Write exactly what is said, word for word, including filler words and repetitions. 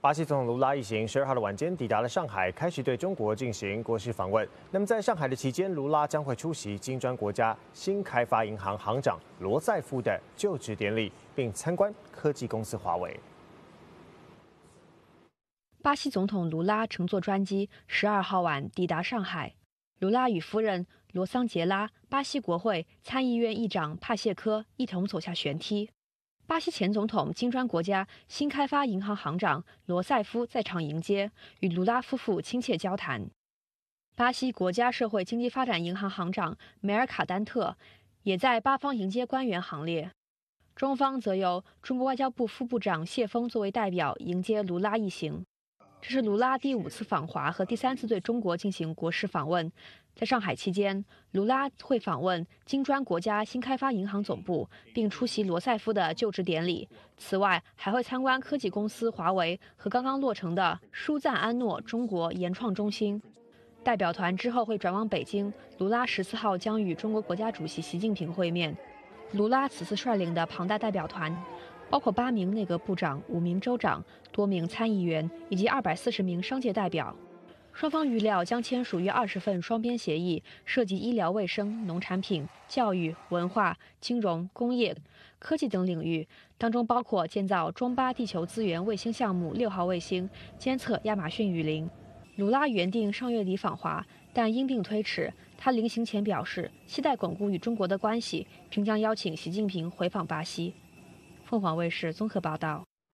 巴西总统卢拉一行十二号的晚间抵达了上海，开始对中国进行国事访问。那么在上海的期间，卢拉将会出席金砖国家新开发银行行长罗塞夫的就职典礼，并参观科技公司华为。 巴西总统卢拉乘坐专机十二号晚抵达上海。卢拉与夫人罗桑杰拉、巴西国会参议院议长帕谢科一同走下舷梯。巴西前总统金砖国家新开发银行行长罗塞夫在场迎接，与卢拉夫妇亲切交谈。巴西国家社会经济发展银行行长梅尔卡丹特也在巴方迎接官员行列，中方则由中国外交部副部长谢锋作为代表迎接卢拉一行。这是卢拉第五次访华和第三次对中国进行国事访问。在上海期间，卢拉会访问金砖国家新开发银行总部，并出席罗塞夫的就职典礼。此外，还会参观科技公司华为和刚刚落成的舒赞安诺中国研创中心。代表团之后会转往北京，卢拉十四号将与中国国家主席习近平会面。卢拉此次率领的庞大代表团，包括八名内阁部长、五名州长、多名参议员以及二百四十名商界代表。双方预料将签署约二十份双边协议，涉及医疗卫生、农产品、教育、文化、金融、工业、科技等领域，当中包括建造中巴地球资源卫星项目六号卫星，监测亚马逊雨林。卢拉原定上月底访华，但因病推迟。他临行前表示，期待巩固与中国的关系，并将邀请习近平回访巴西。凤凰卫视综合报道。